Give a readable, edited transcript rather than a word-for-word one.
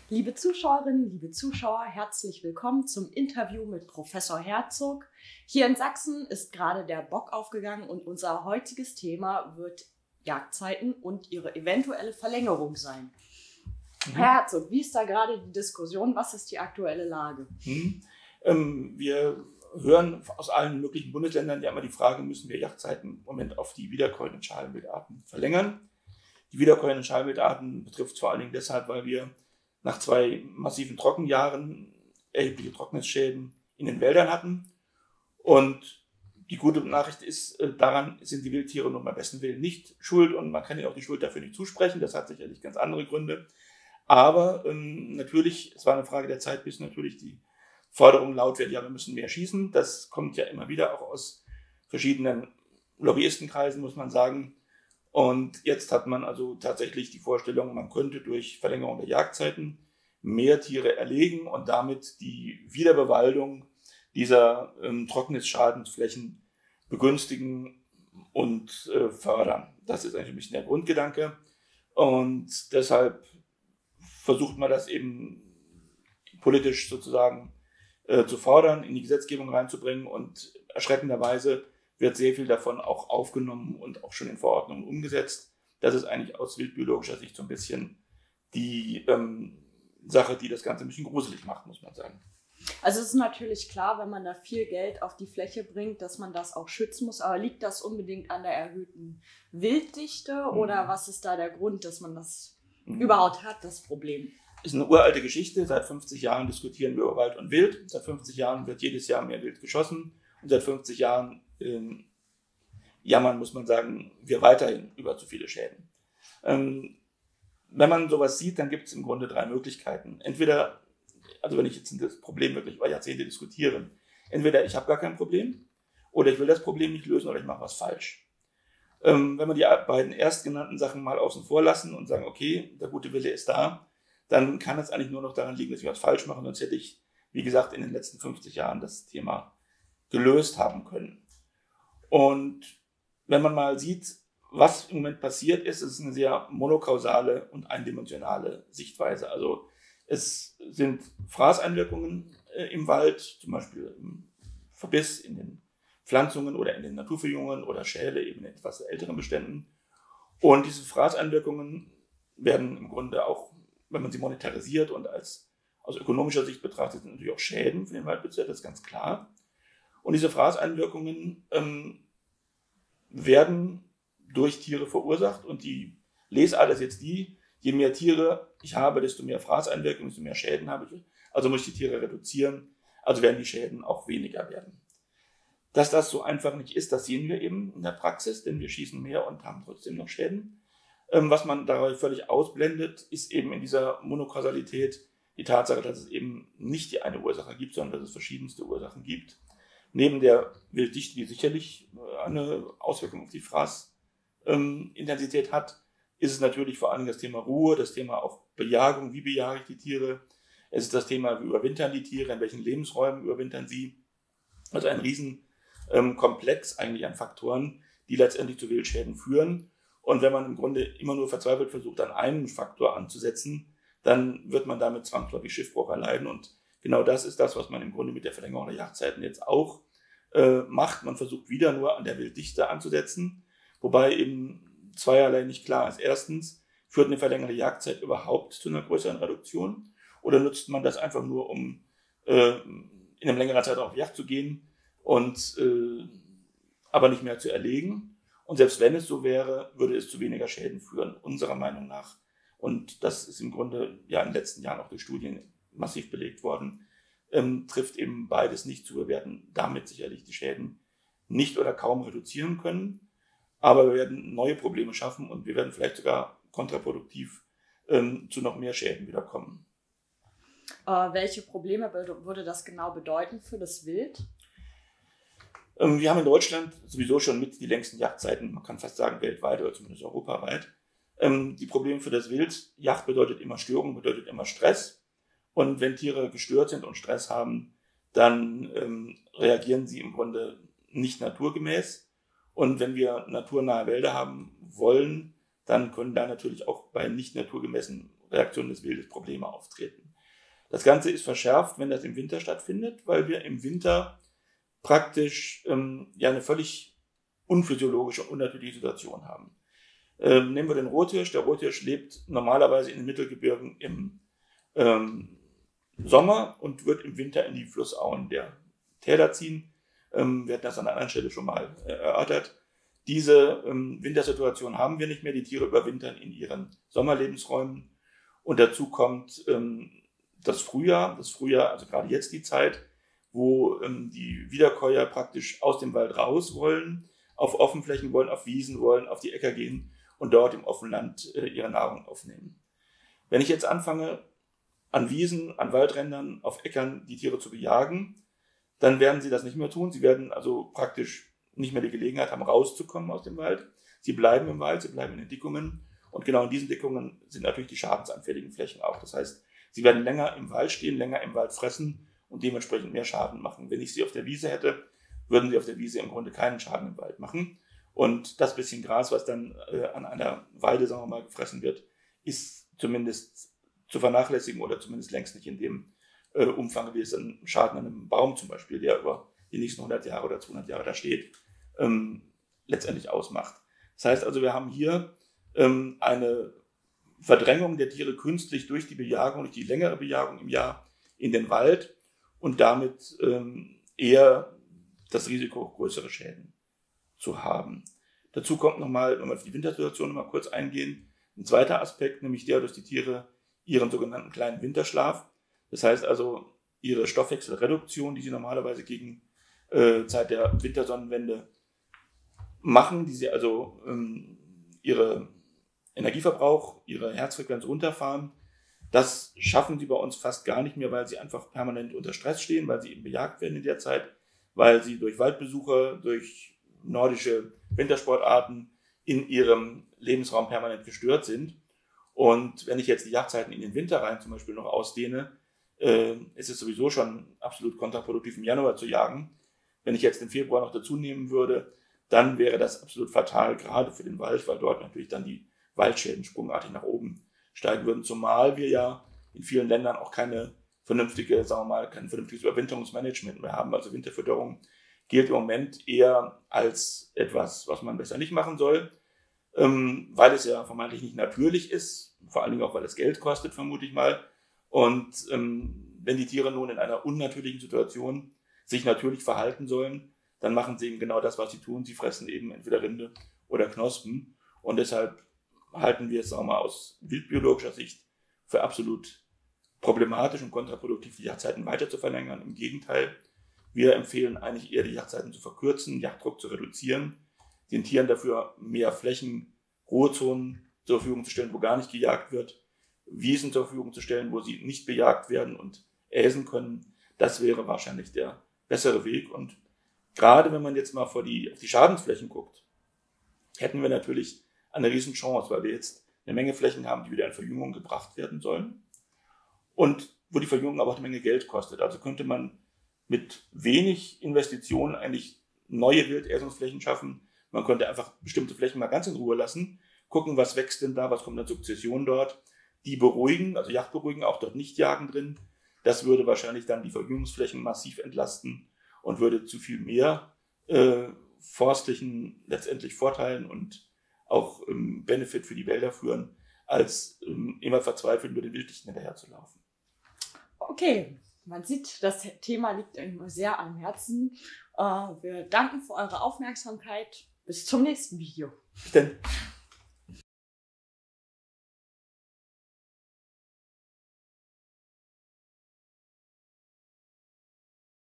Liebe Zuschauerinnen, liebe Zuschauer, herzlich willkommen zum Interview mit Professor Herzog. Hier in Sachsen ist gerade der Bock aufgegangen und unser heutiges Thema wird Jagdzeiten und ihre eventuelle Verlängerung sein. Herr Herzog, wie ist da gerade die Diskussion? Was ist die aktuelle Lage? Wir hören aus allen möglichen Bundesländern ja immer die Frage, müssen wir Jagdzeiten im Moment auf die wiederkäuenden Schalenwildarten verlängern? Die wiederkäuenden Schalenwildarten betrifft vor allen Dingen deshalb, weil wir nach 2 massiven Trockenjahren erhebliche Trocknisschäden in den Wäldern hatten. Und die gute Nachricht ist, daran sind die Wildtiere nun beim besten Willen nicht schuld und man kann ihnen auch die Schuld dafür nicht zusprechen. Das hat sicherlich ganz andere Gründe. Aber natürlich, es war eine Frage der Zeit, bis natürlich die Forderung laut wird, ja, wir müssen mehr schießen. Das kommt ja immer wieder auch aus verschiedenen Lobbyistenkreisen, muss man sagen. Und jetzt hat man also tatsächlich die Vorstellung, man könnte durch Verlängerung der Jagdzeiten mehr Tiere erlegen und damit die Wiederbewaldung dieser Trocknisschadensflächen begünstigen und fördern. Das ist eigentlich ein bisschen der Grundgedanke. Und deshalb versucht man das eben politisch sozusagen zu fordern, in die Gesetzgebung reinzubringen. Und erschreckenderweise wird sehr viel davon auch aufgenommen und auch schon in Verordnungen umgesetzt. Das ist eigentlich aus wildbiologischer Sicht so ein bisschen die Sache, die das Ganze ein bisschen gruselig macht, muss man sagen. Also es ist natürlich klar, wenn man da viel Geld auf die Fläche bringt, dass man das auch schützen muss. Aber liegt das unbedingt an der erhöhten Wilddichte oder was ist da der Grund, dass man das überhaupt hat, das Problem? Ist eine uralte Geschichte. Seit 50 Jahren diskutieren wir über Wald und Wild. Seit 50 Jahren wird jedes Jahr mehr Wild geschossen. Und seit 50 Jahren jammern, muss man sagen, wir weiterhin über zu viele Schäden. Wenn man sowas sieht, dann gibt es im Grunde 3 Möglichkeiten. Entweder, also wenn ich jetzt das Problem wirklich über Jahrzehnte diskutiere, entweder ich habe gar kein Problem oder ich will das Problem nicht lösen oder ich mache was falsch. Wenn wir die beiden erstgenannten Sachen mal außen vor lassen und sagen, okay, der gute Wille ist da, dann kann es eigentlich nur noch daran liegen, dass wir was falsch machen. Sonst hätte ich, wie gesagt, in den letzten 50 Jahren das Thema gelöst haben können. Und wenn man mal sieht, was im Moment passiert ist, ist es eine sehr monokausale und eindimensionale Sichtweise. Also es sind Fraßeinwirkungen im Wald, zum Beispiel im Verbiss in den Pflanzungen oder in den Naturverjüngungen oder Schäle eben in etwas älteren Beständen. Und diese Fraßeinwirkungen werden im Grunde auch, wenn man sie monetarisiert und aus ökonomischer Sicht betrachtet, sind natürlich auch Schäden für den Waldbesitzer, das ist ganz klar. Und diese Fraßeinwirkungen werden durch Tiere verursacht und die Lesart ist jetzt die, je mehr Tiere ich habe, desto mehr Fraßeinwirkungen, desto mehr Schäden habe ich. Also muss ich die Tiere reduzieren, also werden die Schäden auch weniger werden. Dass das so einfach nicht ist, das sehen wir eben in der Praxis, denn wir schießen mehr und haben trotzdem noch Schäden. Was man dabei völlig ausblendet, ist eben in dieser Monokausalität die Tatsache, dass es eben nicht die eine Ursache gibt, sondern dass es verschiedenste Ursachen gibt. Neben der Wilddichte, die sicherlich eine Auswirkung auf die Fraßintensität hat, ist es natürlich vor allem das Thema Ruhe, das Thema auch Bejagung, wie bejage ich die Tiere. Es ist das Thema, wie überwintern die Tiere, in welchen Lebensräumen überwintern sie. Also ein Riesenkomplex eigentlich an Faktoren, die letztendlich zu Wildschäden führen. Und wenn man im Grunde immer nur verzweifelt versucht, an einen Faktor anzusetzen, dann wird man damit zwangsläufig Schiffbruch erleiden. Und genau das ist das, was man im Grunde mit der Verlängerung der Jagdzeiten jetzt auch macht. Man versucht wieder nur an der Wilddichte anzusetzen, wobei eben zweierlei nicht klar ist. Erstens, führt eine verlängerte Jagdzeit überhaupt zu einer größeren Reduktion oder nutzt man das einfach nur, um in einem längeren Zeitraum auf Jagd zu gehen und aber nicht mehr zu erlegen? Und selbst wenn es so wäre, würde es zu weniger Schäden führen, unserer Meinung nach. Und das ist im Grunde ja in den letzten Jahren auch durch Studien massiv belegt worden, trifft eben beides nicht zu. Wir werden damit sicherlich die Schäden nicht oder kaum reduzieren können, aber wir werden neue Probleme schaffen und wir werden vielleicht sogar kontraproduktiv zu noch mehr Schäden wiederkommen. Welche Probleme würde das genau bedeuten für das Wild? Wir haben in Deutschland sowieso schon mit die längsten Jagdzeiten, man kann fast sagen weltweit oder zumindest europaweit. Die Probleme für das Wild, Jagd bedeutet immer Störung, bedeutet immer Stress. Und wenn Tiere gestört sind und Stress haben, dann reagieren sie im Grunde nicht naturgemäß. Und wenn wir naturnahe Wälder haben wollen, dann können da natürlich auch bei nicht naturgemäßen Reaktionen des Wildes Probleme auftreten. Das Ganze ist verschärft, wenn das im Winter stattfindet, weil wir im Winter praktisch eine völlig unphysiologische, unnatürliche Situation haben. Nehmen wir den Rothirsch. Der Rothirsch lebt normalerweise in den Mittelgebirgen im Sommer und wird im Winter in die Flussauen der Täler ziehen. Wir hatten das an einer anderen Stelle schon mal erörtert. Diese Wintersituation haben wir nicht mehr. Die Tiere überwintern in ihren Sommerlebensräumen. Und dazu kommt das Frühjahr. Das Frühjahr, also gerade jetzt die Zeit, wo die Wiederkäuer praktisch aus dem Wald raus wollen, auf Offenflächen wollen, auf Wiesen wollen, auf die Äcker gehen und dort im Offenland ihre Nahrung aufnehmen. Wenn ich jetzt anfange, an Wiesen, an Waldrändern, auf Äckern die Tiere zu bejagen, dann werden sie das nicht mehr tun. Sie werden also praktisch nicht mehr die Gelegenheit haben, rauszukommen aus dem Wald. Sie bleiben im Wald, sie bleiben in den Dickungen. Und genau in diesen Dickungen sind natürlich die schadensanfälligen Flächen auch. Das heißt, sie werden länger im Wald stehen, länger im Wald fressen und dementsprechend mehr Schaden machen. Wenn ich sie auf der Wiese hätte, würden sie auf der Wiese im Grunde keinen Schaden im Wald machen. Und das bisschen Gras, was dann an einer Weide, sagen wir mal, gefressen wird, ist zumindest zu vernachlässigen oder zumindest längst nicht in dem Umfang, wie es ein Schaden an einem Baum zum Beispiel, der über die nächsten 100 Jahre oder 200 Jahre da steht, letztendlich ausmacht. Das heißt also, wir haben hier eine Verdrängung der Tiere künstlich durch die Bejagung, durch die längere Bejagung im Jahr in den Wald und damit eher das Risiko, größere Schäden zu haben. Dazu kommt nochmal, wenn wir auf die Wintersituation nochmal kurz eingehen, ein zweiter Aspekt, nämlich der, dass die Tiere ihren sogenannten kleinen Winterschlaf, das heißt also ihre Stoffwechselreduktion, die sie normalerweise gegen Zeit der Wintersonnenwende machen, die sie also ihre Energieverbrauch, ihre Herzfrequenz runterfahren, das schaffen sie bei uns fast gar nicht mehr, weil sie einfach permanent unter Stress stehen, weil sie eben bejagt werden in der Zeit, weil sie durch Waldbesuche, durch nordische Wintersportarten in ihrem Lebensraum permanent gestört sind. Und wenn ich jetzt die Jagdzeiten in den Winter rein zum Beispiel noch ausdehne, ist es sowieso schon absolut kontraproduktiv im Januar zu jagen. Wenn ich jetzt den Februar noch dazu nehmen würde, dann wäre das absolut fatal, gerade für den Wald, weil dort natürlich dann die Waldschäden sprungartig nach oben steigen würden. Zumal wir ja in vielen Ländern auch keine vernünftige, sagen wir mal, kein vernünftiges Überwinterungsmanagement mehr haben. Also Winterfütterung gilt im Moment eher als etwas, was man besser nicht machen soll, weil es ja vermeintlich nicht natürlich ist, vor allen Dingen auch, weil es Geld kostet, vermute ich mal. Und wenn die Tiere nun in einer unnatürlichen Situation sich natürlich verhalten sollen, dann machen sie eben genau das, was sie tun. Sie fressen eben entweder Rinde oder Knospen. Und deshalb halten wir es, sagen wir mal, aus wildbiologischer Sicht für absolut problematisch und kontraproduktiv, die Jagdzeiten weiter zu verlängern. Im Gegenteil, wir empfehlen eigentlich eher, die Jagdzeiten zu verkürzen, Jagddruck zu reduzieren, den Tieren dafür mehr Flächen, Ruhezonen zur Verfügung zu stellen, wo gar nicht gejagt wird, Wiesen zur Verfügung zu stellen, wo sie nicht bejagt werden und äsen können. Das wäre wahrscheinlich der bessere Weg. Und gerade wenn man jetzt mal auf die Schadensflächen guckt, hätten wir natürlich eine Riesenchance, weil wir jetzt eine Menge Flächen haben, die wieder in Verjüngung gebracht werden sollen und wo die Verjüngung aber auch eine Menge Geld kostet. Also könnte man mit wenig Investitionen eigentlich neue Wildersungsflächen schaffen. Man könnte einfach bestimmte Flächen mal ganz in Ruhe lassen, gucken, was wächst denn da, was kommt an Sukzession dort, die beruhigen, also Jagd beruhigen, auch dort nicht jagen drin. Das würde wahrscheinlich dann die Verjüngungsflächen massiv entlasten und würde zu viel mehr forstlichen letztendlich Vorteilen und auch Benefit für die Wälder führen, als immer verzweifelt über den Wilddichten hinterherzulaufen. Okay, man sieht, das Thema liegt Ihnen sehr am Herzen. Wir danken für eure Aufmerksamkeit. Bis zum nächsten Video. Bis dann.